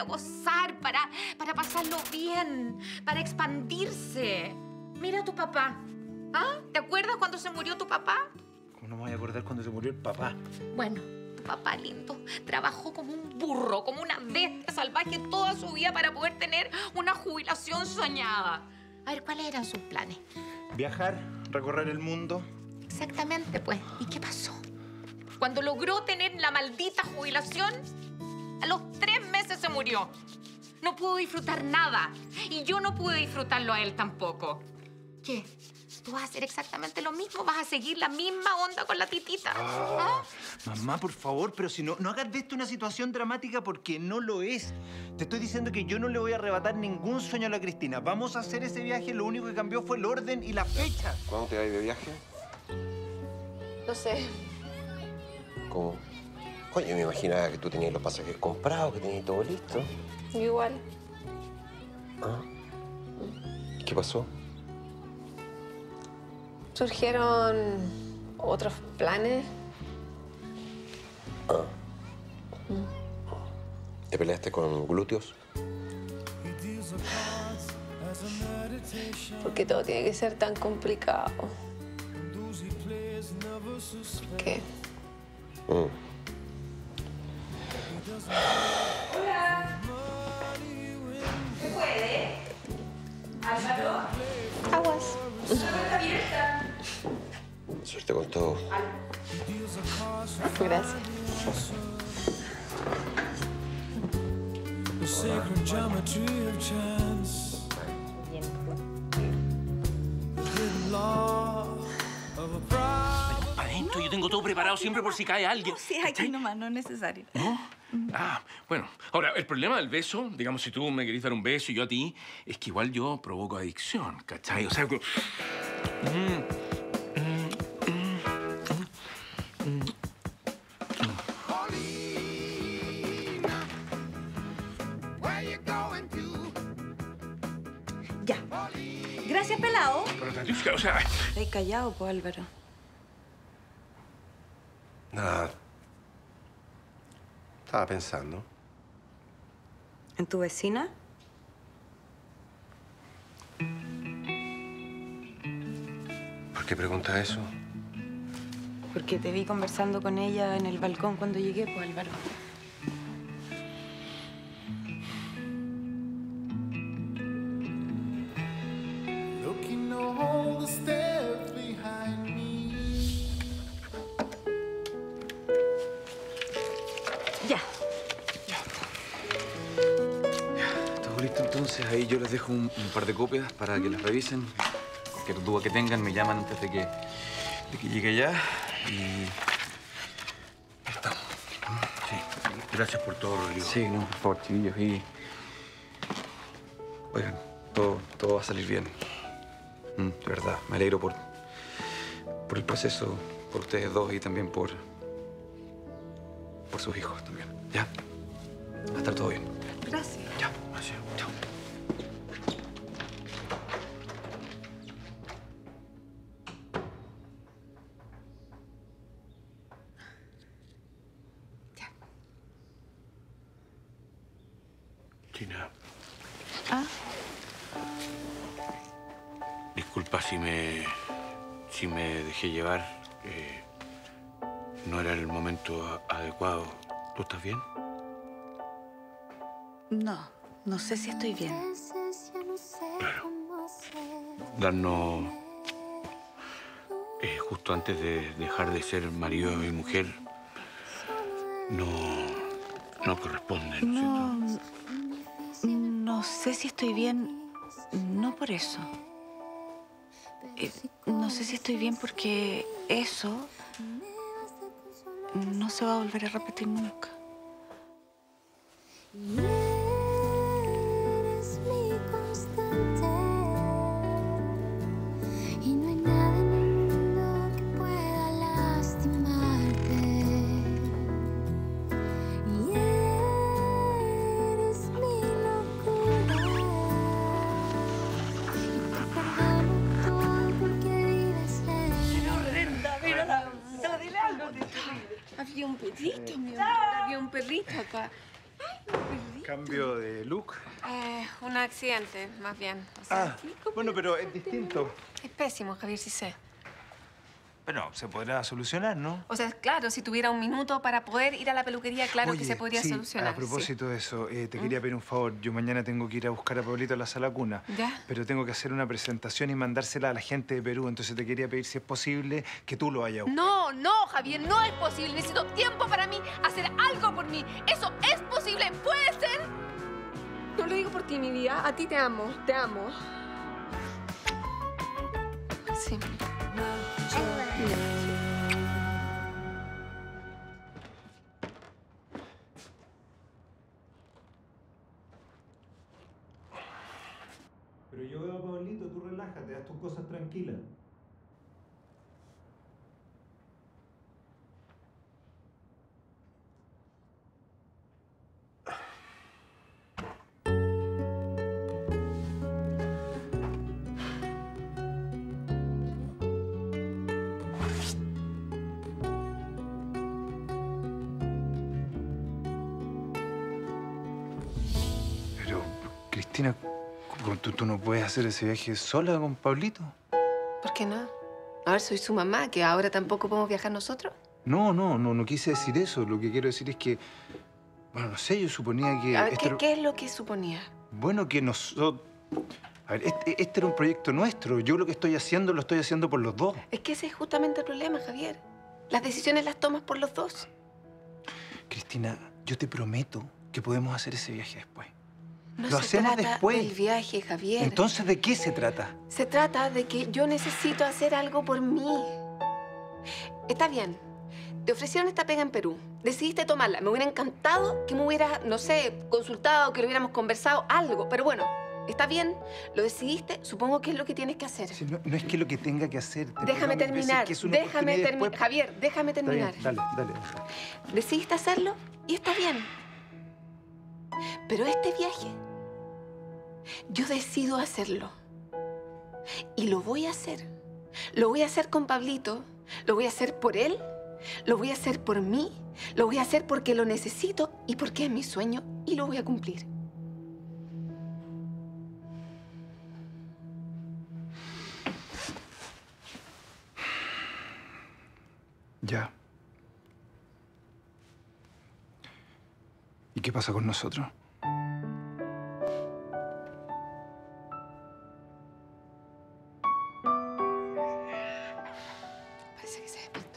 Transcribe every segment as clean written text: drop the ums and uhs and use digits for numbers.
para gozar, para pasarlo bien, para expandirse. Mira a tu papá. ¿Ah? ¿Te acuerdas cuando se murió tu papá? ¿Cómo no me voy a acordar cuando se murió el papá? Bueno, tu papá lindo trabajó como un burro, como una bestia salvaje toda su vida para poder tener una jubilación soñada. A ver, ¿cuáles eran sus planes? Viajar, recorrer el mundo. Exactamente, pues. ¿Y qué pasó? Cuando logró tener la maldita jubilación, a los 3 meses se murió. No pudo disfrutar nada. Y yo no pude disfrutarlo a él tampoco. ¿Qué? ¿Tú vas a hacer exactamente lo mismo? ¿Vas a seguir la misma onda con la titita? ¿Ah? Mamá, por favor, pero si no hagas de esto una situación dramática porque no lo es. Te estoy diciendo que yo no le voy a arrebatar ningún sueño a la Cristina. Vamos a hacer ese viaje, lo único que cambió fue el orden y la fecha. ¿Cuándo te vas de viaje? No sé. ¿Cómo? Oye, me imaginaba que tú tenías los pasajes comprados, que tenías todo listo. Igual. ¿Ah? ¿Qué pasó? Surgieron otros planes. Ah. ¿Te peleaste con glúteos? ¿Por qué todo tiene que ser tan complicado? ¿Por qué? Hola. ¿Se puede? Álvaro. Aguas. La puerta abierta. Suerte con todo. Gracias. The sacred geometry of chance. The hidden law of a pride. Adentro, yo tengo todo preparado siempre por si cae alguien. Sí, aquí nomás, no es necesario. ¿No? Ah, bueno. Ahora, el problema del beso, digamos, si tú me querés dar un beso y yo a ti, es que igual yo provoco adicción, ¿cachai? O sea, Ya. Gracias, pelado. Pero Tatiusca, o sea... Estoy callado, pues, Álvaro. Nada. Estaba pensando. ¿En tu vecina? ¿Por qué preguntas eso? Porque te vi conversando con ella en el balcón cuando llegué, pues, Álvaro. Looking all the steps behind me. Ya. Todo listo entonces. Ahí yo les dejo un par de copias para que las revisen. Cualquier duda que tengan me llaman antes de que llegue allá. Y ya estamos. Sí, gracias por todo, Rodrigo. Sí, no, por favor, chiquillos. Y... Oigan, todo va a salir bien. De verdad, me alegro por el proceso, por ustedes dos y también por sus hijos también. ¿Ya? Va a estar todo bien. Gracias. Ya, gracias. Chao. China, Ah, disculpa si me dejé llevar. No era el momento adecuado. ¿Tú estás bien? no sé si estoy bien. Claro. Darnos... justo antes de dejar de ser marido y mujer, no corresponde, ¿no es cierto? No sé si estoy bien, no por eso. No sé si estoy bien porque eso no se va a volver a repetir nunca. Eres mi constante y no hay nada en el mundo que pueda lastimarte. Y eres mi locura y te perdono todo porque vives en Horrenda, mírala. Dile algo. Había un perrito, mi amor. Había un perrito acá. Ay, un perrito. Cambio de look. Un accidente, más bien. O sea, sí, bueno, pero es distinto. es pésimo, Javier, sí sé. Bueno, se podrá solucionar, ¿no? O sea, claro, si tuviera un minuto para poder ir a la peluquería, claro que Oye, se podría sí, solucionar. a propósito de eso, te quería pedir un favor. Yo mañana tengo que ir a buscar a Pablito a la sala cuna. ¿Ya? Pero tengo que hacer una presentación y mandársela a la gente de Perú. Entonces te quería pedir, si es posible, que tú lo vayas a buscar. No, no, Javier, no es posible. Necesito tiempo para mí, hacer algo por mí. Eso es posible, puede ser. No lo digo por ti, mi vida. A ti te amo, te amo. Sí. Pero yo veo a Pablito, tú relájate, haz tus cosas tranquilas. Pero, Cristina, ¿tú no puedes hacer ese viaje sola con Pablito? ¿Por qué no? A ver, soy su mamá, que ahora tampoco podemos viajar nosotros. No quise decir eso. Lo que quiero decir es que, bueno, no sé, yo suponía que... A ver, ¿qué es lo que suponía? Bueno, que nosotros... A ver, este era un proyecto nuestro. Yo lo que estoy haciendo, lo estoy haciendo por los dos. Es que ese es justamente el problema, Javier. Las decisiones las tomas por los dos. Cristina, yo te prometo que podemos hacer ese viaje después. No Lo se hacemos trata después. del viaje, Javier. Entonces, ¿de qué se trata? Se trata de que yo necesito hacer algo por mí. Está bien. Te ofrecieron esta pega en Perú. Decidiste tomarla. Me hubiera encantado que me hubieras, no sé, consultado, que lo hubiéramos conversado, algo. Pero bueno, está bien. Lo decidiste. Supongo que es lo que tienes que hacer. Si no es que lo que tenga que hacer. Déjame terminar. Déjame terminar. Después... Javier, déjame Está terminar. bien, dale. Decidiste hacerlo y está bien. Pero este viaje, yo decido hacerlo. Y lo voy a hacer. Lo voy a hacer con Pablito. Lo voy a hacer por él. Lo voy a hacer por mí. Lo voy a hacer porque lo necesito y porque es mi sueño y lo voy a cumplir. Ya. ¿Y qué pasa con nosotros? Parece que se despertó.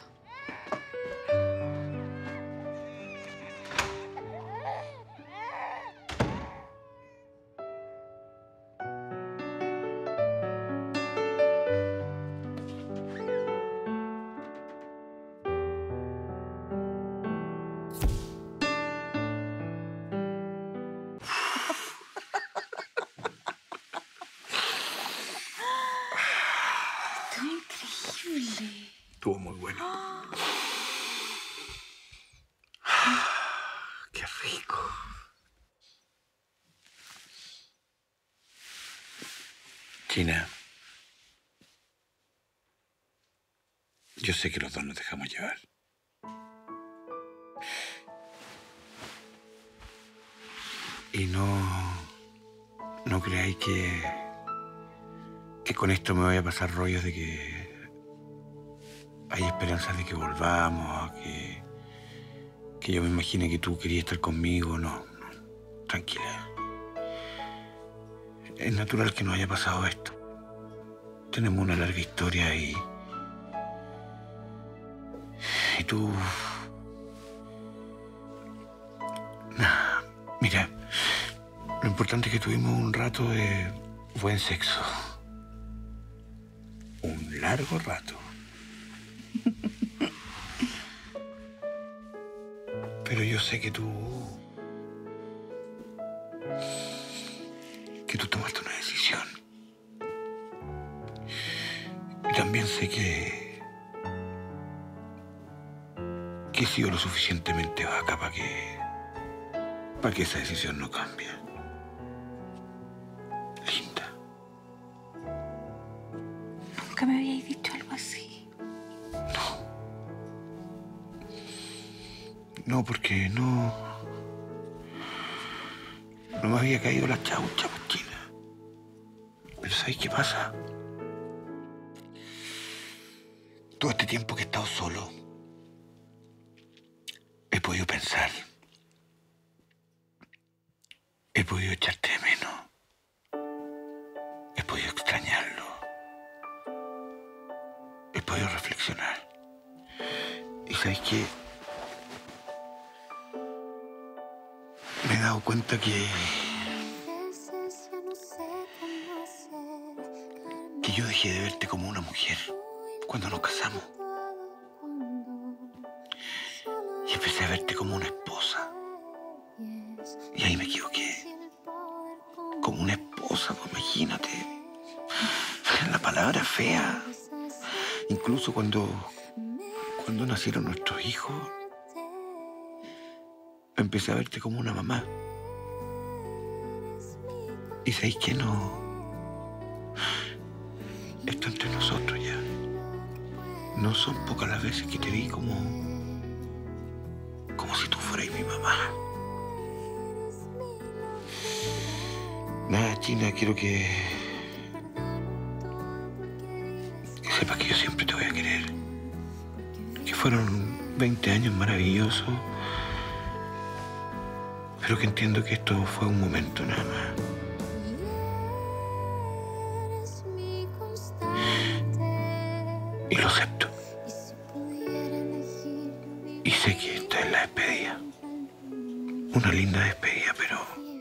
Estuvo muy bueno. ¡Qué rico! China, yo sé que los dos nos dejamos llevar. Y no creáis que con esto me voy a pasar rollos de que hay esperanzas de que volvamos, que yo me imagine que tú querías estar conmigo. No, tranquila. Es natural que no haya pasado esto. Tenemos una larga historia y tú... Nah, mira, lo importante es que tuvimos un rato de buen sexo. Un largo rato. Pero yo sé que tú tomaste una decisión. Y también sé que he sido lo suficientemente vaca para que esa decisión no cambie. Linda. Nunca me habíais dicho algo así. No, porque no No me había caído la chaucha, pues, China. Pero ¿sabes qué pasa? Todo este tiempo que he estado solo, he podido pensar. He podido echarte de menos. He podido extrañarlo. He podido reflexionar. Y ¿sabes qué? Me he dado cuenta que yo dejé de verte como una mujer cuando nos casamos. Y empecé a verte como una esposa. Y ahí me equivoqué. Como una esposa, pues imagínate. La palabra fea. Incluso cuando nacieron nuestros hijos, empecé a verte como una mamá. Y ¿sabéis qué? No. Esto entre nosotros ya. No son pocas las veces que te vi como si tú fueras mi mamá. Nada, China, quiero que sepas que yo siempre te voy a querer. Que fueron 20 años maravillosos, pero que entiendo que esto fue un momento nada más. Y lo acepto. Y sé que esta es la despedida. Una linda despedida, pero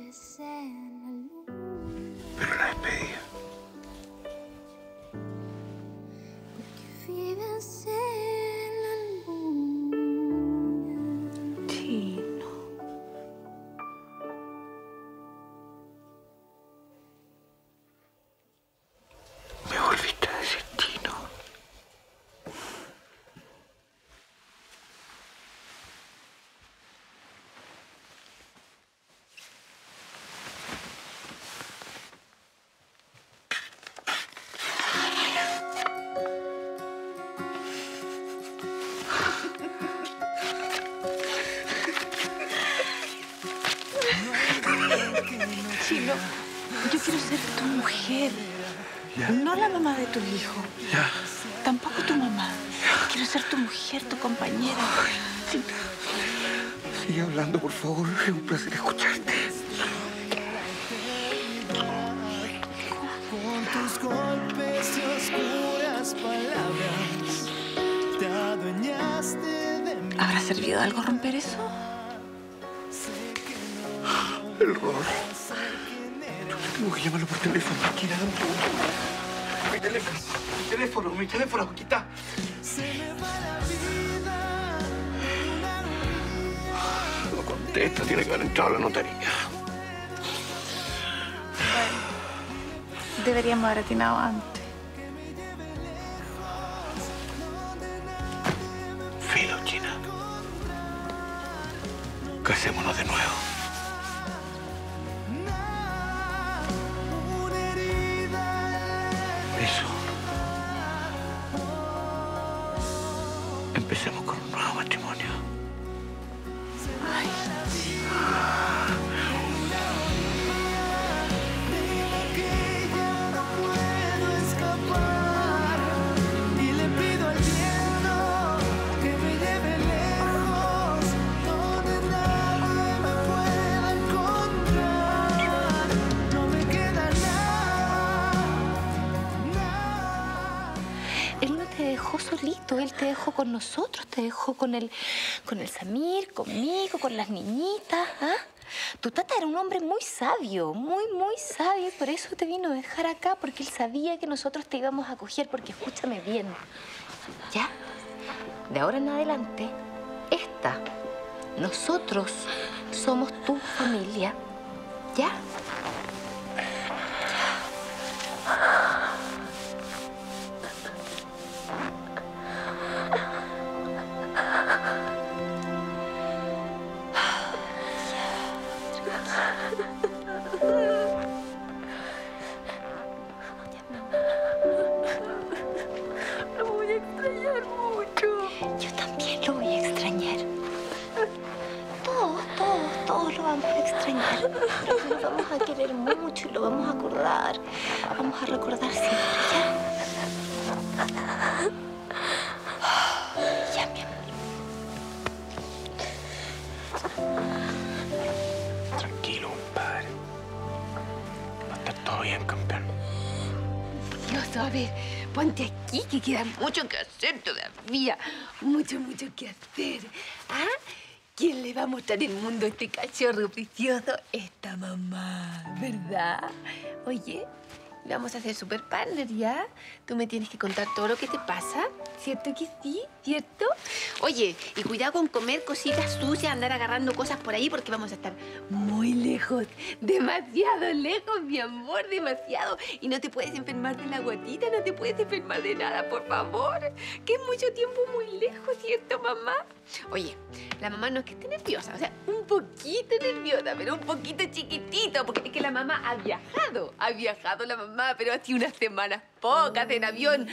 la despedida. Chino. Me volviste a decir Chino. Chino, yo quiero ser tu mujer. ¿Ya? No la mamá de tu hijo. Ya. Tampoco tu mamá. Quiero ser tu mujer, tu compañera. China, sigue hablando, por favor. Es un placer escucharte. Con tus golpes y oscuras palabras, te adueñaste de mí. ¿Habrá servido de algo romper eso? El rol. Tengo que llamarlo por teléfono. China, dame un segundo. Mi teléfono, aquí está. Se me va la vida. No contesta, tiene que haber entrado a la notaría. Deberíamos haber atinado antes. Filo, China. Casémonos de nuevo. Eso. Empecemos con un nuevo matrimonio. Ay, Y le pido al cielo que me lleve lejos, donde nadie me pueda encontrar. No me queda nada. Él no te dejó solito, él te dejó con nosotros, te dejó con el Samir, conmigo, con las niñitas. ¿Ah? Tu tata era un hombre muy sabio, muy sabio, y por eso te vino a dejar acá, porque él sabía que nosotros te íbamos a acoger, porque escúchame bien, ¿ya? De ahora en adelante, nosotros somos tu familia, ¿ya? Lo voy a extrañar mucho. Yo también lo voy a extrañar. Todos lo vamos a extrañar. Pero Lo vamos a querer mucho y lo vamos a acordar. Vamos a recordar siempre, ¿ya? Ya, mi amor. Tranquilo, compadre. Va a estar todo bien, campeón. Dios, a ver, ponte aquí, que queda mucho que hacer todavía. Mucho que hacer. ¿Ah? ¿Quién le va a mostrar el mundo a este cachorro precioso? Esta mamá, ¿verdad? Oye, vamos a ser super partner, ¿ya? Tú me tienes que contar todo lo que te pasa, ¿cierto que sí? ¿Cierto? Oye, y cuidado con comer cositas sucias, andar agarrando cosas por ahí, porque vamos a estar muy lejos. Demasiado lejos, mi amor, demasiado. Y no te puedes enfermar de la guatita, no te puedes enfermar de nada, por favor. Que es mucho tiempo muy lejos, ¿cierto, mamá? Oye, la mamá no es que esté nerviosa, o sea, un poquito nerviosa, pero un poquito chiquitito, porque es que la mamá ha viajado la mamá, pero hace unas semanas pocas en avión.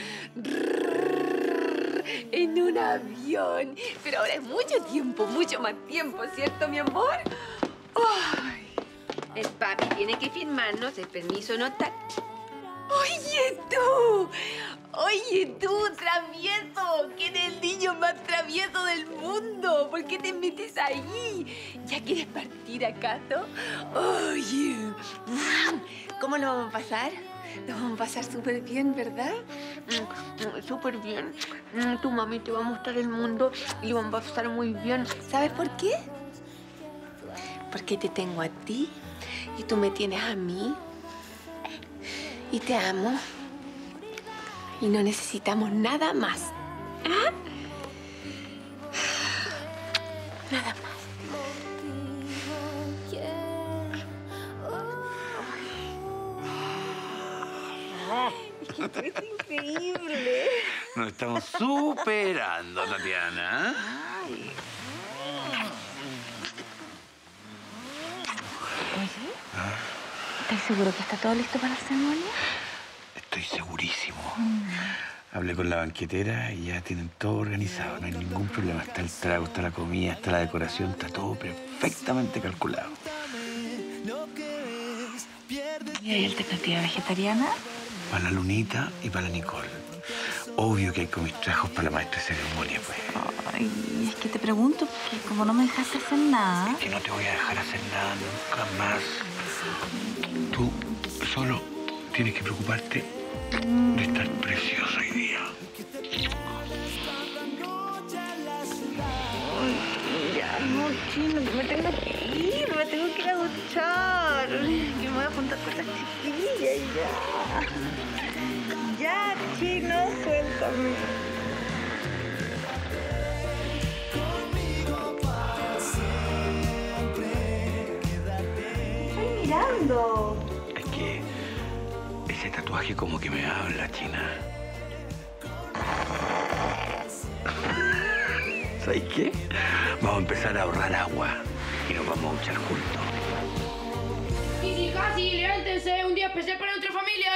En un avión. Pero ahora es mucho tiempo, mucho más tiempo, ¿cierto, mi amor? Ay, el papi tiene que firmarnos el permiso notar. Oye tú, travieso, que eres el niño más travieso del mundo. ¿Por qué te metes ahí? ¿Ya quieres partir acaso? Oye, ¿cómo lo vamos a pasar? Lo vamos a pasar súper bien, ¿verdad? Súper bien. Tu mami te va a mostrar el mundo y lo vamos a pasar muy bien. ¿Sabes por qué? Porque te tengo a ti y tú me tienes a mí. Y te amo. Y no necesitamos nada más. ¿Ah? Nada más. Es que tú eres increíble. Nos estamos superando, Tatiana. Oye, ¿estás seguro que está todo listo para la ceremonia? Estoy segurísimo. Hablé con la banquetera y ya tienen todo organizado. No hay ningún problema. Está el trago, está la comida, está la decoración. Está todo perfectamente calculado. ¿Y hay alternativa vegetariana? Para la Lunita y para la Nicole. Obvio que hay comistrajos para la maestra de ceremonia, pues. Ay, es que te pregunto porque como no me dejaste hacer nada... Es que no te voy a dejar hacer nada nunca más. Tú solo tienes que preocuparte de estar precioso hoy día. Ya, no, chino, que me tengo que ir a duchar. Que me voy a juntar con las chiquillas ya. Ya, chino, suéltame. Estoy mirando. Es que ese tatuaje como que me habla, China. ¿Sabes qué? Vamos a empezar a ahorrar agua y nos vamos a duchar juntos. Sí, casi, levántense, un día especial para nuestra familia.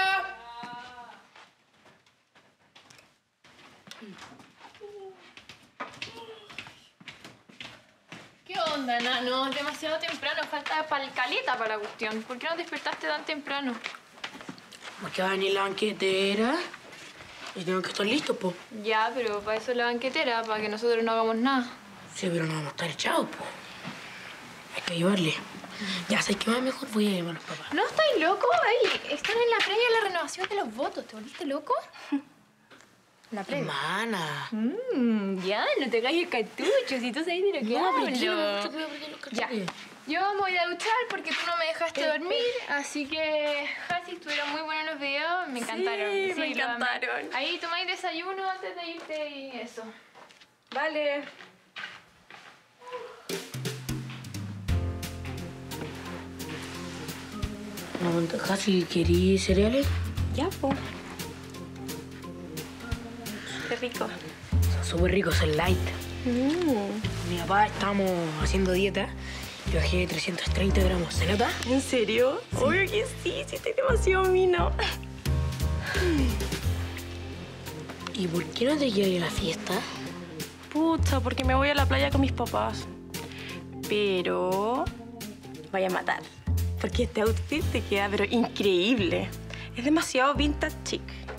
¿Qué onda, nano? Demasiado temprano, falta caleta para la cuestión. ¿Por qué no despertaste tan temprano? Porque va a venir la banquetera y tengo que estar listo, po. Ya, pero para eso es la banquetera, para que nosotros no hagamos nada. Sí, pero no vamos a estar echados, po. Hay que ayudarle. Ya, ¿sabes qué más? Mejor voy a llamar a los papás. ¿No estáis loco? Ay, están en la previa de la renovación de los votos. ¿Te volviste loco? La previa. Hermana. Ya, no te calles el cartucho, si tú sabes de lo que hablo. Ya, yo me voy a duchar porque tú no me dejaste dormir, así que casi estuvieron muy buenos los videos, me encantaron. Sí, me encantaron. Ahí tomáis desayuno antes de irte y eso. Vale. No, casi querí cereales. Ya, po. Qué rico. Son súper ricos, son light. Mi papá estábamos haciendo dieta y bajé 330 gramos. ¿Se nota? ¿En serio? Obvio que sí, sí estoy demasiado mino. ¿Y por qué no te quieres ir a la fiesta? Pucha, porque me voy a la playa con mis papás. Pero... vaya a matar. porque este outfit te queda pero increíble. Es demasiado vintage chic.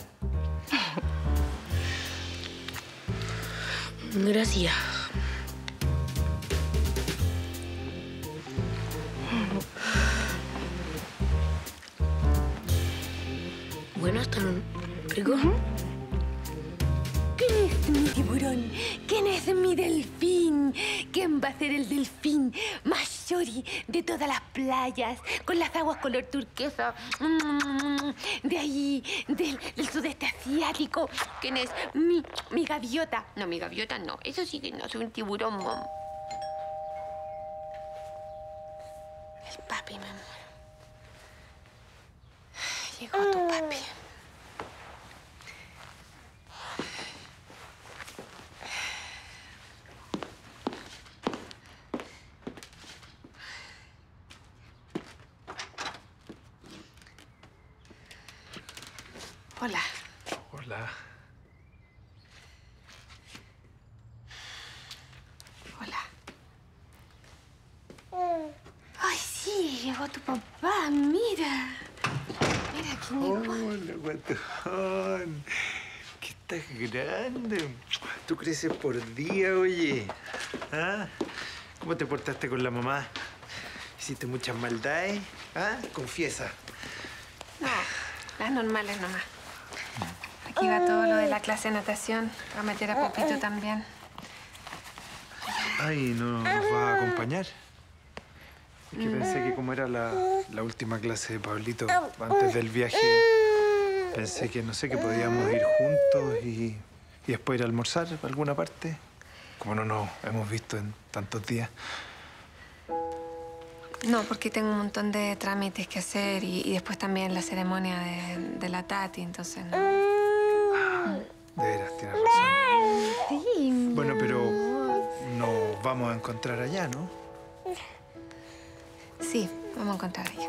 Gracias. Bueno, ¿están ricos? ¿Quién es mi tiburón? ¿Quién es mi delfín? ¿Quién va a ser el delfín más chori de todas las playas? Con las aguas color turquesa. De ahí, del sudeste asiático. ¿Quién es mi gaviota? No, mi gaviota no. Eso sí que no, soy un tiburón, mom. El papi, mi amor. Llegó tu papi. Hola. Hola. Hola. Ay, sí, llegó tu papá, mira. Mira quién llegó. Hola, guatón. Que estás grande. Tú creces por día, oye. ¿Ah? ¿Cómo te portaste con la mamá? ¿Hiciste muchas maldades? ¿Ah? Confiesa. No, las normales nomás. Aquí va todo lo de la clase de natación. Voy a meter a Popito también. Ay, ¿no nos va a acompañar? Es que pensé que como era la última clase de Pablito antes del viaje, pensé que, no sé, que podíamos ir juntos y después ir a almorzar a alguna parte. Como no nos hemos visto en tantos días. No, porque tengo un montón de trámites que hacer y después también la ceremonia de la Tati, entonces no. De veras, tienes razón. Sí. Bueno, pero nos vamos a encontrar allá, ¿no? Sí, vamos a encontrar allá.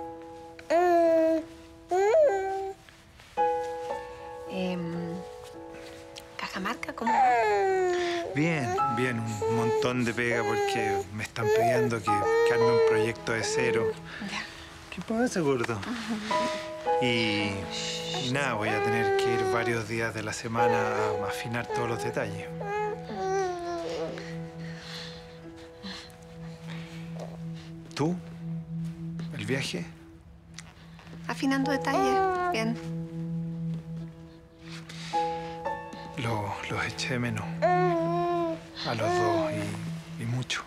¿Cajamarca? ¿Cómo va? Bien, bien. Un montón de pega porque me están pidiendo que arme un proyecto de cero. Ya. ¿Qué pasa, gordo? Y nada, voy a tener que ir varios días de la semana a afinar todos los detalles. ¿Tú? ¿El viaje? Afinando detalles. Bien. Los eché de menos. A los dos y mucho.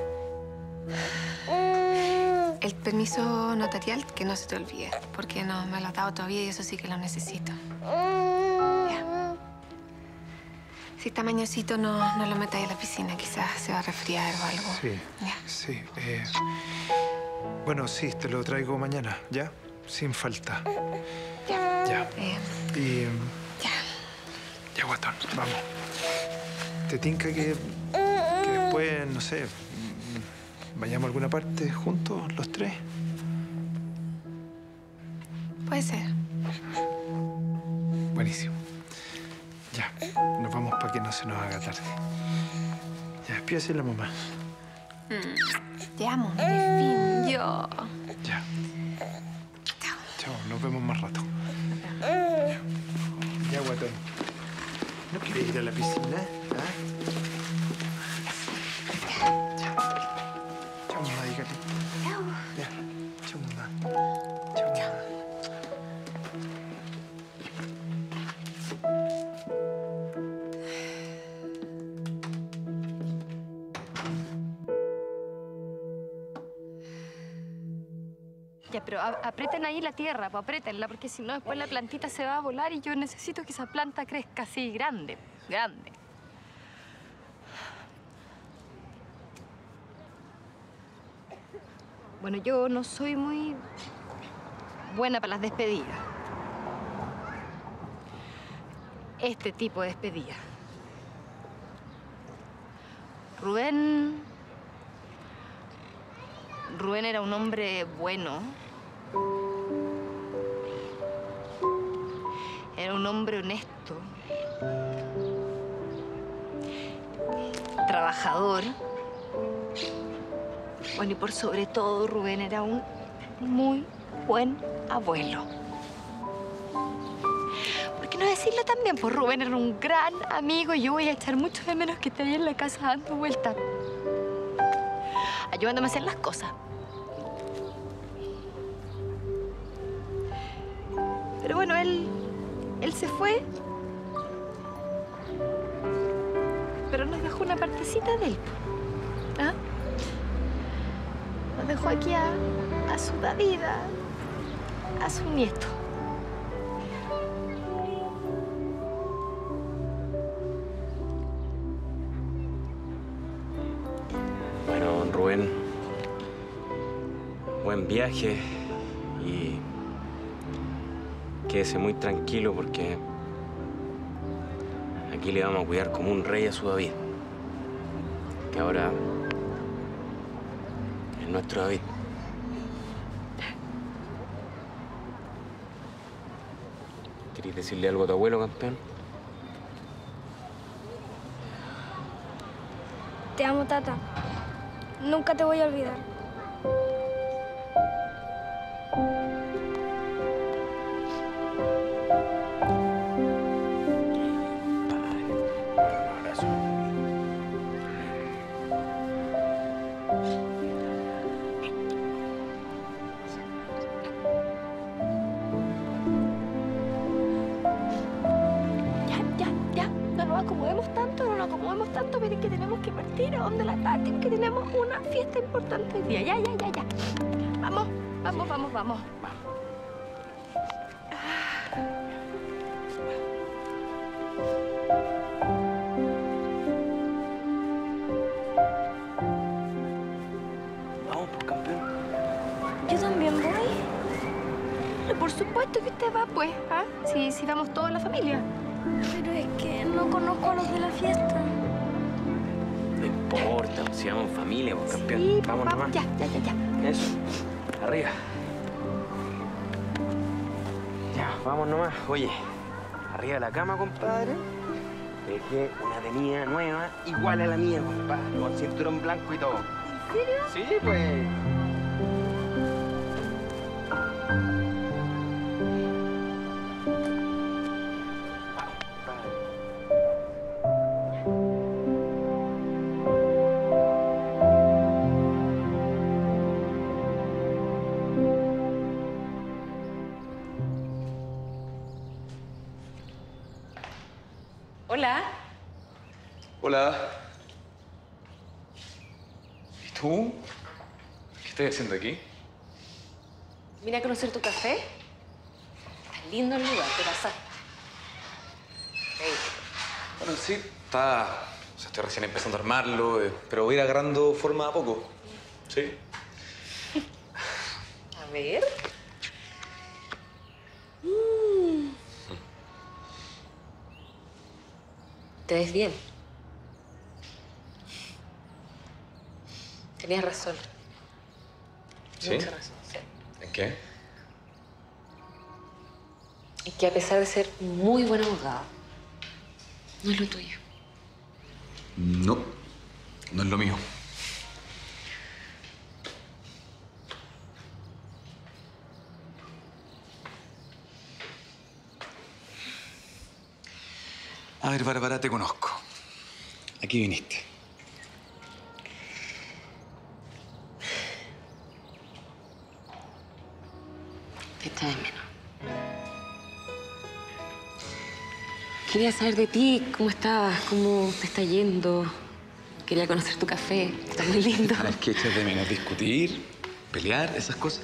El permiso notarial, que no se te olvide, porque no me lo has dado todavía y eso sí que lo necesito. Ya. Si está mañosito, no lo metáis a la piscina. Quizás se va a resfriar o algo. Sí, Ya. sí. Bueno, sí, te lo traigo mañana, ¿ya? Sin falta. Ya. Ya. Y... Ya. Ya, guatón, vamos. ¿Te tinca que después, no sé, vayamos a alguna parte juntos, los tres? Puede ser. Buenísimo. Ya, nos vamos para que no se nos haga tarde. Ya, despídase la mamá. Te amo, mi delfín. Yo. Ya. Chao. Chao, nos vemos más rato. Ya, guatón. ¿No quieres ir a la piscina? ¿Ah? Chao, mamá, dígale. Chao. Ya. Chao, mamá. Chao, mamá. Ya, pero aprieten ahí la tierra, pues apriétenla, porque si no después la plantita se va a volar y yo necesito que esa planta crezca así, grande, grande. Bueno, yo no soy muy buena para las despedidas. Este tipo de despedida. Rubén era un hombre bueno. Era un hombre honesto. Trabajador. Bueno, y por sobre todo, Rubén era un muy buen abuelo. ¿Por qué no decirlo también? Pues Rubén era un gran amigo y yo voy a echar mucho de menos que esté ahí en la casa dando vueltas, ayudándome a hacer las cosas. Pero bueno, él se fue, pero nos dejó una partecita de él. ¿Ah? Nos dejó aquí a su David, a su nieto. Bueno, don Rubén, buen viaje y quédese muy tranquilo porque aquí le vamos a cuidar como un rey a su David, que ahora es nuestro David. ¿Querés decirle algo a tu abuelo, campeón? Te amo, Tata. Nunca te voy a olvidar. No nos acomodemos tanto, miren que tenemos que partir a donde la Tati, que tenemos una fiesta importante hoy día. Ya. Vamos. Vamos, pues, campeón. Yo también voy. Pero por supuesto que usted va, pues, ¿ah? Si vamos toda la familia. Pero es que no conozco a los de la fiesta. No importa, si vamos en familia, pues, campeón. Sí, vamos nomás. Ya. Eso, arriba. Ya, vamos nomás. Oye, arriba de la cama, compadre, dejé una tenida nueva, igual a la mía, compadre, con cinturón blanco y todo. ¿En serio? Sí, pues. Hola. Hola. ¿Y tú? ¿Qué estás haciendo aquí? Vine a conocer tu café. Está lindo el lugar, te pasaste. Hey. Bueno, sí, estoy recién empezando a armarlo, pero voy a ir agarrando forma a poco. ¿Sí? A ver. Te ves bien. Tenías razón. ¿Sí? Mucha razón, sí. ¿En qué? Y que a pesar de ser muy buen abogado, no es lo tuyo. No, no es lo mío. A ver, Bárbara, te conozco. Aquí viniste. Te echa de menos. Quería saber de ti, cómo estabas, cómo te está yendo. Quería conocer tu café, está muy lindo. ¿Sabes qué echas de menos? ¿Discutir? ¿Pelear? ¿Esas cosas?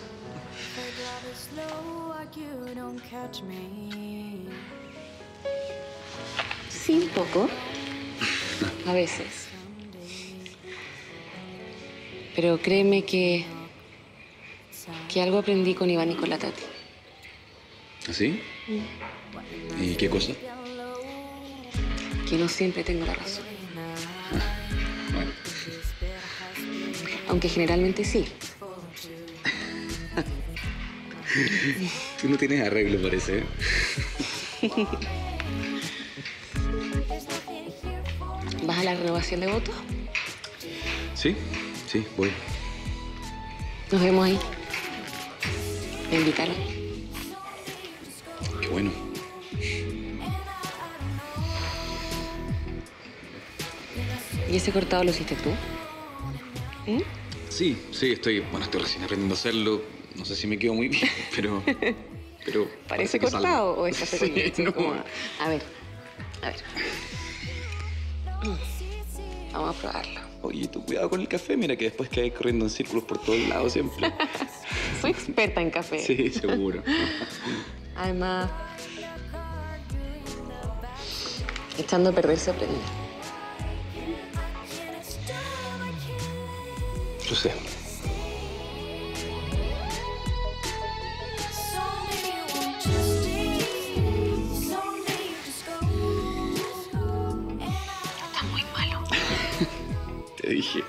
Sí, un poco. A veces. Pero créeme que algo aprendí con Iván y con la Tati. ¿Así? ¿Y qué cosa? Que no siempre tengo la razón. Bueno. Aunque generalmente sí. Tú no tienes arreglo, parece, ¿eh? ¿Vas a la renovación de votos? Sí, voy. Nos vemos ahí. Invítalo. Qué bueno. ¿Y ese cortado lo hiciste tú? Sí, estoy recién aprendiendo a hacerlo. No sé si me quedo muy bien, pero ¿Parece que cortado salgo. o es café con leche? Sí, no. Como a ver. Vamos a probarlo. Oye, tú cuidado con el café. Mira que después caes corriendo en círculos por todos lados siempre. Soy experta en café. Sí, seguro. Además, echando a perder se aprende. Yo sé. Está muy malo. Te dije.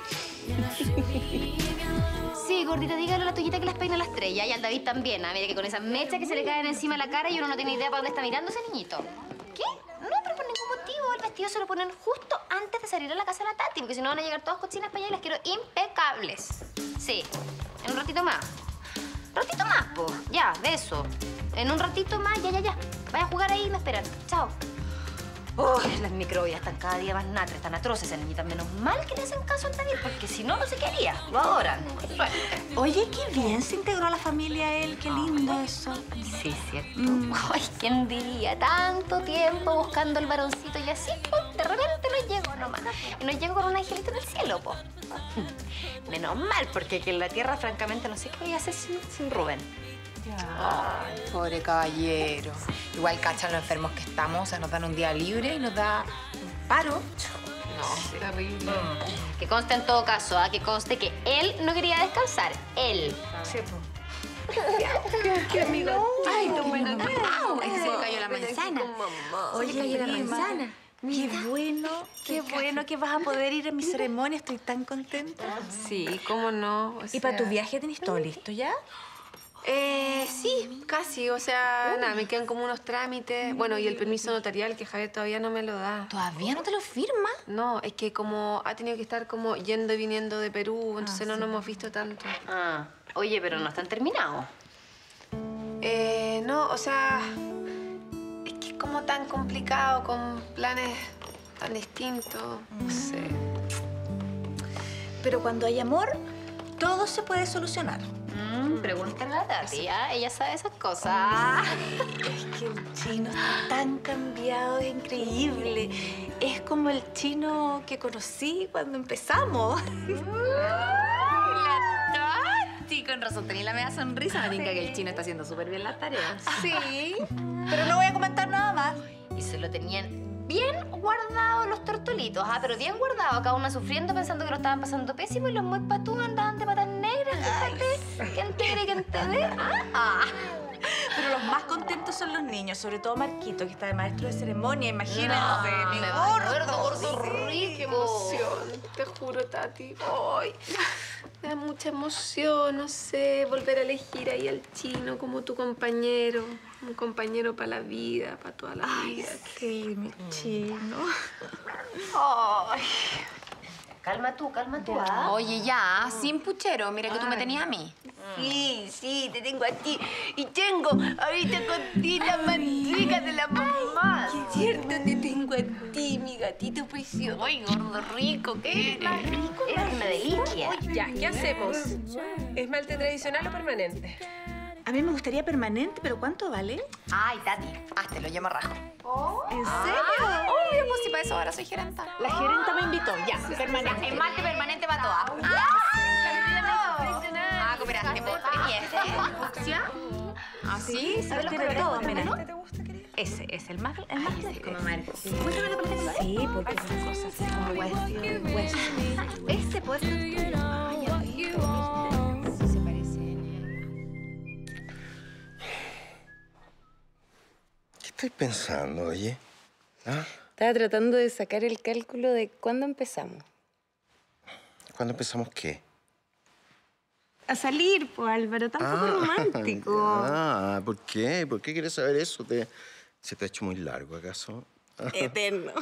Sí, gordita, dígale a la Toyita que las peina la estrella y al David también. Mira que con esas mechas que se le caen encima de la cara y uno no tiene idea para dónde está mirando ese niñito. ¿Qué? No, pero por ningún motivo. El vestido se lo ponen justo antes de salir a la casa de la Tati, porque si no van a llegar todas cochinas para allá y las quiero impecables. Sí, en un ratito más. Ratito más, po. Ya, de eso. En un ratito más, ya. Vaya a jugar ahí y me esperan. Chao. Uy, las microbias están cada día más natres, están atroces esas niñitas. Menos mal que le hacen caso al David, porque si no, no sé qué haría. Lo adoran. Oye, qué bien se integró a la familia él. Qué lindo eso. Sí, cierto. Ay, ¿quién diría? Tanto tiempo buscando el varoncito y así, pues, de repente nos llegó nomás. Y nos llegó con un angelito en el cielo, po. Menos mal, porque aquí en la tierra, francamente, no sé qué voy a hacer sin Rubén. Ay, pobre caballero. Igual cachan lo enfermos que estamos, o sea, nos dan un día libre y nos da un paro. No, terrible. Que conste en todo caso, que conste que él no quería descansar. Él. Sí, pues. ¿Qué amigo? Ay, tu buena. Es que se le cayó la manzana. Oye, Se le cayó la manzana. Qué bueno que vas a poder ir a mi ceremonia. Estoy tan contenta. Sí, cómo no. ¿Y para tu viaje tenés todo listo ya? Sí, casi. O sea, nada, me quedan como unos trámites. Bueno, y el permiso notarial que Javier todavía no me lo da. ¿Todavía no te lo firma? No, es que como ha tenido que estar como yendo y viniendo de Perú, entonces no nos hemos visto tanto. Ah, oye, pero no están terminados. No, o sea, es que es como tan complicado, con planes tan distintos. No sé. Pero cuando hay amor, todo se puede solucionar. Pregúntale a la Tati, ella sabe esas cosas. Es que el chino está tan cambiado, es increíble. Es como el chino que conocí cuando empezamos. La Tati, con razón tenía la media sonrisa. Me tinca que el chino está haciendo súper bien las tareas. Sí, pero no voy a comentar nada más. Y se lo tenían bien guardados los tortolitos, pero bien guardados. Cada una sufriendo, pensando que lo estaban pasando pésimo y los muy patúas andaban de patas negras, fíjate. ¿Quién te cree, quién te ve? Pero los más contentos son los niños, sobre todo Marquito, que está de maestro de ceremonia, imagínense. No, mi me gordo rico. Qué emoción, te juro, Tati. Ay, me da mucha emoción, no sé, volver a elegir ahí al chino como tu compañero. Un compañero para la vida, para toda la vida. Sí, mi chino. Ay. Calma tú, Oye, ya, sin puchero. Mira que tú me tenías a mí. Sí, te tengo a ti. Y tengo ahorita contigo la más rica de la mamá. Es cierto, te tengo a ti, mi gatito precioso. Ay, gordo rico, ¿qué eres? Más rico, eres una delicia. Ya, ¿qué hacemos? ¿Esmalte tradicional o permanente? A mí me gustaría permanente, pero ¿cuánto vale? Ay, Tati, háztelo, yo me rajo. ¿En serio? Obvio, pues si para eso ahora soy gerenta. La gerenta me invitó. Ya, permanente. Esmalte permanente para todas. Cooperaste, pues, ¿Fucsia? ¿Ah, sí? ¿Sabes Tiene todo, mira. ¿Te gusta, querida? Ese es el más clásico. Muéstrame la paleta. Sí, porque son cosas así como hueso. Ese puede ser tuyo. Se parece. ¿Qué estoy pensando, oye? ¿Ah? Estaba tratando de sacar el cálculo de cuándo empezamos. ¿Cuándo empezamos qué? A salir, pues, Álvaro, tampoco romántico. ¿Por qué? ¿Por qué quieres saber eso? ¿Se te ha hecho muy largo, acaso? Eterno.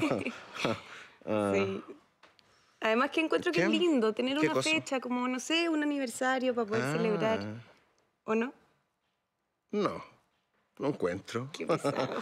Sí. Además que encuentro que ¿Qué? es lindo tener ¿Qué una cosa? fecha, como, no sé, un aniversario para poder celebrar. ¿O no? No, no encuentro. Qué pesado.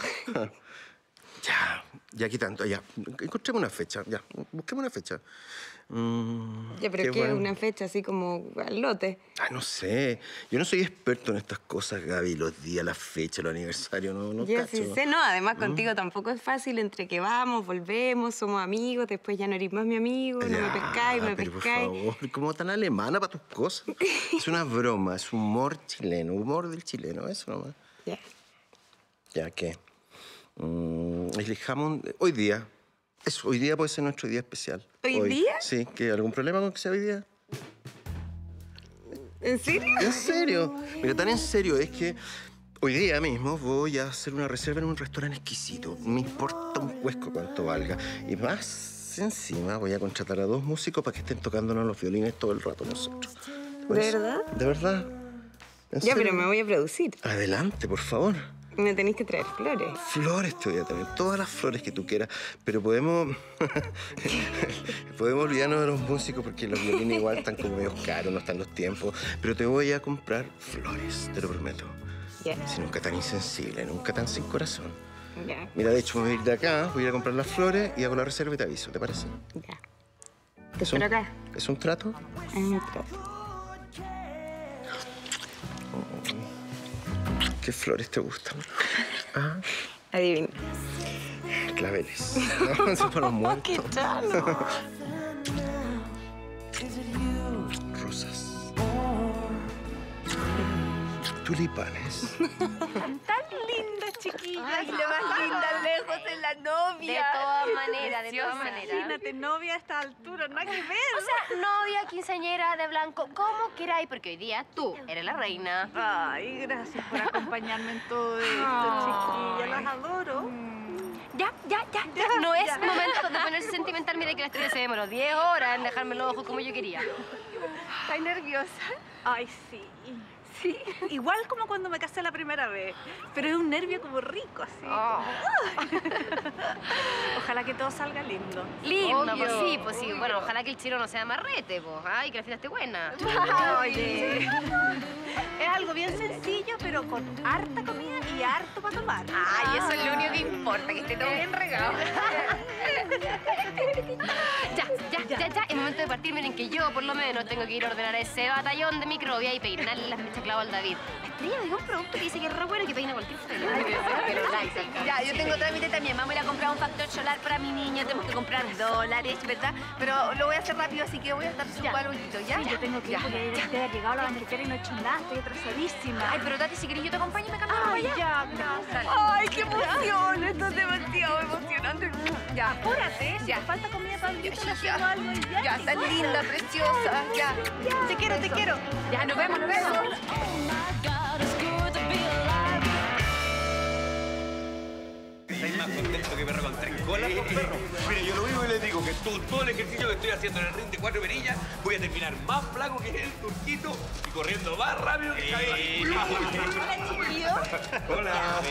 Ya quitando, ya. Encontremos una fecha, ya. Busquemos una fecha. Ya, pero ¿qué? Una fecha así como al lote. No sé. Yo no soy experto en estas cosas, Gaby. Los días, las fechas, los aniversarios, no Ya cacho. sí sé, no. Además, contigo tampoco es fácil entre que vamos, volvemos, somos amigos, después ya no eres más mi amigo, no me pescáis, me pero pescáis. por favor, ¿cómo tan alemana para tus cosas? Es una broma, es humor chileno, humor del chileno, eso nomás. Ya. ¿Ya qué? Elijamos hoy día. Eso, hoy día puede ser nuestro día especial. ¿Hoy día? Sí, ¿que algún problema con que sea hoy día? ¿En serio? ¿En serio? Mira, tan en serio es que hoy día mismo voy a hacer una reserva en un restaurante exquisito. No me importa un huesco cuánto valga. Y más encima voy a contratar a 2 músicos para que estén tocándonos los violines todo el rato nosotros. ¿De verdad? ¿De verdad? ¿En Ya, serio? pero me voy a producir. Adelante, por favor. Me tenéis que traer flores. Flores te voy a tener, todas las flores que tú quieras, pero podemos olvidarnos de los músicos porque los violines igual están como medio caros, no están los tiempos, pero te voy a comprar flores, te lo prometo. Ya. Si nunca tan insensible, nunca tan sin corazón. Ya. Mira, de hecho, me voy a ir de acá, voy a ir a comprar las flores y hago la reserva y te aviso, ¿te parece? Ya. Te espero acá. ¿Es un trato? Es un trato. ¿Qué flores te gustan? ¿Ah? Adivina. Claveles. No, son para los muertos. ¡Qué chano! Rosas. Tulipanes. Tan linda, chiquilla. Ay, lo más linda lejos es la novia. De todas maneras, de todas Preciosa. maneras. Imagínate, novia a esta altura, nada que ver. O sea, novia, quinceañera, de blanco, como queráis, porque hoy día tú eres la reina. Ay, gracias por acompañarme en todo esto, chiquilla. Las adoro. Ya. No es momento de ponerse sentimental. Mira que la estrella se demoró 10 horas en dejarme los ojos como yo quería. ¿Estás nerviosa? Ay, sí. Sí, igual como cuando me casé la primera vez, pero es un nervio como rico, así. Oh. Ojalá que todo salga lindo. Lindo, Obvio. pues sí. Bueno, ojalá que el chino no sea marrete, pues. Ay, que la fiesta esté buena. Oye, es algo bien sencillo, pero con harta comida y harto para tomar. Ay, eso es lo único que importa, que esté todo bien regado. Ya. Es momento de partir. Miren que yo, por lo menos, tengo que ir a ordenar ese batallón de microbia y peinarle las mechas clavo al David. La estrella me dio un producto que dice que es re bueno y que peina cualquier pelo. Ya, yo tengo trámite también. Vamos a ir a comprar un factor solar para mi niña. Tenemos que comprar dólares, ¿verdad? Pero lo voy a hacer rápido, así que voy a estar súper bonito, ¿ya? Sí, yo tengo que ir porque ya ha llegado la banquetera y no he hecho nada, estoy atrasadísima. Ay, pero Tati, si querés yo te acompaño y me cambiamos para allá. Ya, gracias. ¡Ay, qué emoción! Esto es demasiado emocionante. Ya, Apúrate, si te falta comida para el día, le hacemos algo y ya. Ya, tan linda, preciosa. Ya. Te quiero. Ya, nos vemos. ¿Estáis más contento que perro con 3 colas, perro? Mire, yo lo mismo y les digo que todo el ejercicio que estoy haciendo en el ring de 4 perillas voy a terminar más flaco que el turquito y corriendo más rápido que Javier. Hola, chiquillos. Hola.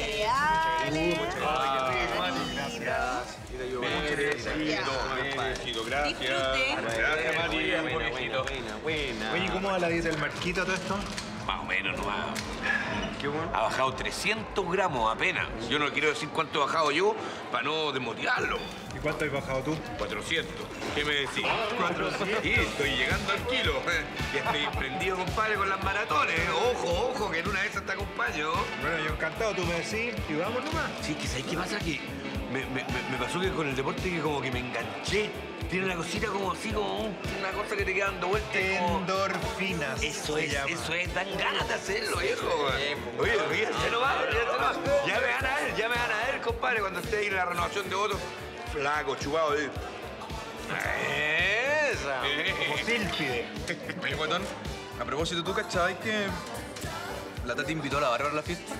Gracias, María. Buena. Oye, ¿cómo va la dieta del Marquito todo esto? Más o menos, no va. Ha bajado 300 gramos apenas. Yo no quiero decir cuánto he bajado yo para no desmotivarlo. ¿Y cuánto has bajado tú? 400. ¿Qué me decís? 400. Sí, estoy llegando al kilo. Ya estoy prendido, compadre, con las maratones. Ojo, que en una de esas te acompaño. Bueno, yo encantado, tú me decís y vamos nomás. Sí, que ¿sabes qué pasa? Que me pasó que con el deporte que como que me enganché. Tiene una cosita como así, como una cosa que te queda dando vueltas. Endorfinas. Eso es, dan ganas de hacerlo, viejo. Oye, ya no va. Ya me van a ver, compadre, cuando esté ahí en la renovación de votos. Flaco, chupado. ¡Esa! Como sílfide. Oye, guatón, a propósito, ¿tú cachabas que la Tati invitó a la Bárbara a la fiesta?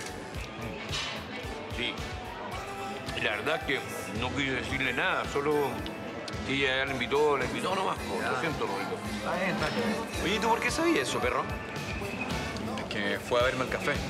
Sí. La verdad es que no quise decirle nada, solo que ella la invitó nomás. Lo siento, Rodrigo. Oye, ¿y tú por qué sabías eso, perro? Es que fue a verme al café.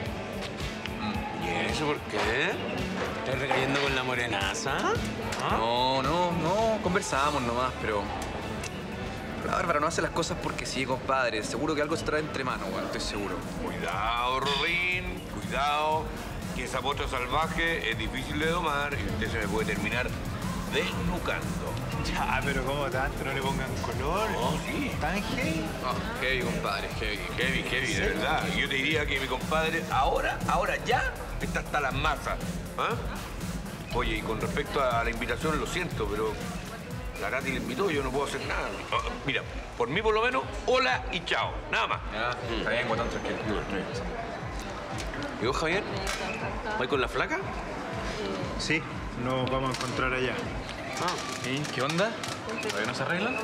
¿Y eso por qué? ¿Estás recayendo con la morenaza? No, conversábamos nomás, pero La Bárbara no hace las cosas porque sí, compadre. Seguro que algo se trae entre manos, weón. Estoy seguro. Cuidado, Rorín. Cuidado. Que esa potra salvaje es difícil de domar y usted se me puede terminar desnucando. Ya, pero ¿cómo tanto? No le pongan color. No, sí. ¿Tan heavy? Oh, heavy, compadre, heavy. Heavy, de verdad. Y yo te diría que mi compadre ahora ya está hasta las masas. ¿Ah? Oye, y con respecto a la invitación, lo siento, pero la Katy le invitó y yo no puedo hacer nada. Mira, por mí por lo menos, hola y chao. Nada más. Ya, está bien, guatón, tranquilo. ¿Y vos, Javier? ¿Vas con la flaca? Sí, nos vamos a encontrar allá. ¿Y qué onda? ¿Todavía no se arreglan?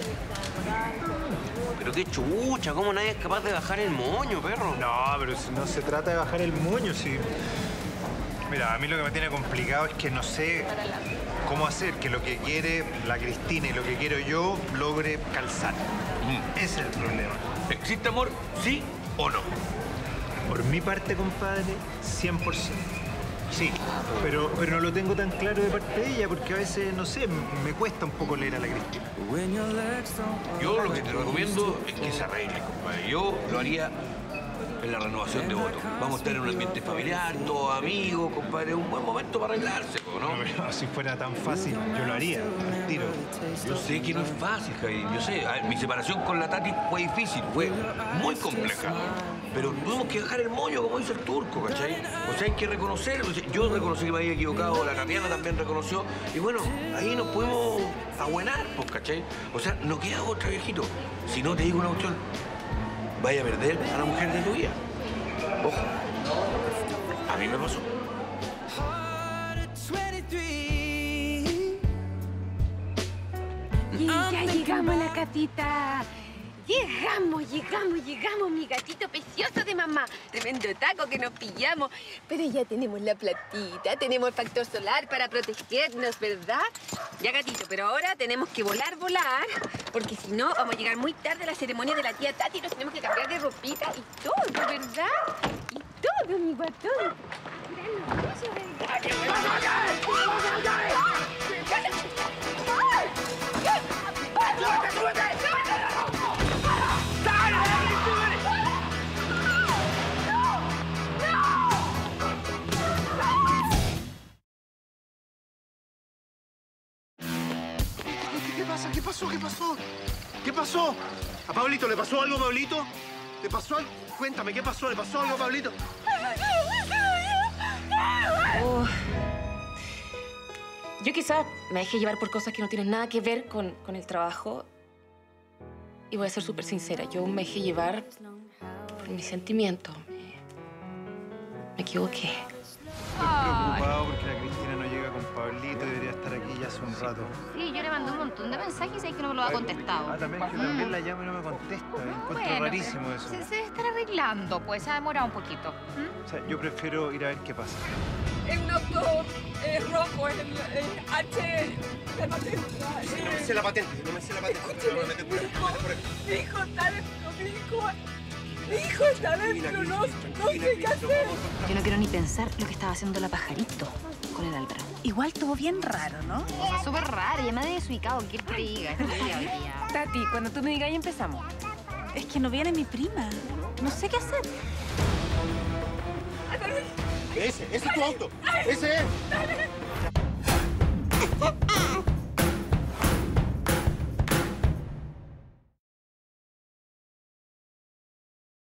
Pero qué chucha, ¿cómo nadie es capaz de bajar el moño, perro? No, pero si no se trata de bajar el moño, sí. Mira, a mí lo que me tiene complicado es que no sé cómo hacer que lo que quiere la Cristina y lo que quiero yo logre calzar. Ese es el problema. ¿Existe amor, sí o no? Por mi parte, compadre, 100%. Sí, pero no lo tengo tan claro de parte de ella porque a veces, no sé, me cuesta un poco leer a la Cristina. Yo lo que te recomiendo es que se arregle, compadre. Yo lo haría en la renovación de votos. Vamos a estar en un ambiente familiar, todos amigos, compadre. Un buen momento para arreglarse, ¿no? Pero si fuera tan fácil, yo lo haría, al tiro. Yo sé que no es fácil, Javier. Yo sé, mi separación con la Tati fue difícil, fue muy compleja. Pero tuvimos que dejar el moño, como dice el turco, ¿cachai? O sea, hay que reconocer. Yo reconocí que me había equivocado, la Tatiana también reconoció. Y bueno, ahí nos pudimos abuenar, pues, ¿cachai? O sea, no queda otra, viejito. Si no te digo una cuestión, vaya a perder a la mujer de tu vida. Ojo, a mí me pasó. Y ya llegamos a la casita. Llegamos, mi gatito precioso de mamá. Tremendo taco que nos pillamos. Pero ya tenemos la platita, tenemos el factor solar para protegernos, ¿verdad? Ya, gatito, pero ahora tenemos que volar, porque si no, vamos a llegar muy tarde a la ceremonia de la tía Tati. Nos tenemos que cambiar de ropita y todo, ¿verdad? Y todo, mi guatón. ¿Qué pasó? ¿A Pablito le pasó algo, Pablito? ¿Le pasó algo? Cuéntame, ¿qué pasó? ¿Le pasó algo a Pablito? Oh. Yo quizás me dejé llevar por cosas que no tienen nada que ver con el trabajo. Y voy a ser súper sincera. Yo me dejé llevar por mis sentimientos. Me equivoqué. Estoy preocupado porque la Cristina no llega con Pablito. Debería estar aquí ya hace un rato. Sí, yo le mandé un montón de mensajes y es que no me lo ha contestado. También yo también la llamo y no me contesta. Encuentro rarísimo eso. Se debe estar arreglando, pues se ha demorado un poquito. O sea, yo prefiero ir a ver qué pasa. Es un auto rojo, es el H, la patente. No me sé la patente, no me sé la patente. Mi hijo está dentro, mi hijo está dentro, no sé qué hacer. Yo no quiero ni pensar lo que estaba haciendo la pajarito con el Álvaro. Igual estuvo bien raro, ¿no? Súper raro, ya me había desubicado. ¿Qué te diga? Tati, cuando tú me digas, ya empezamos. Es que no viene mi prima. No sé qué hacer. Ese es tu auto. Ese es.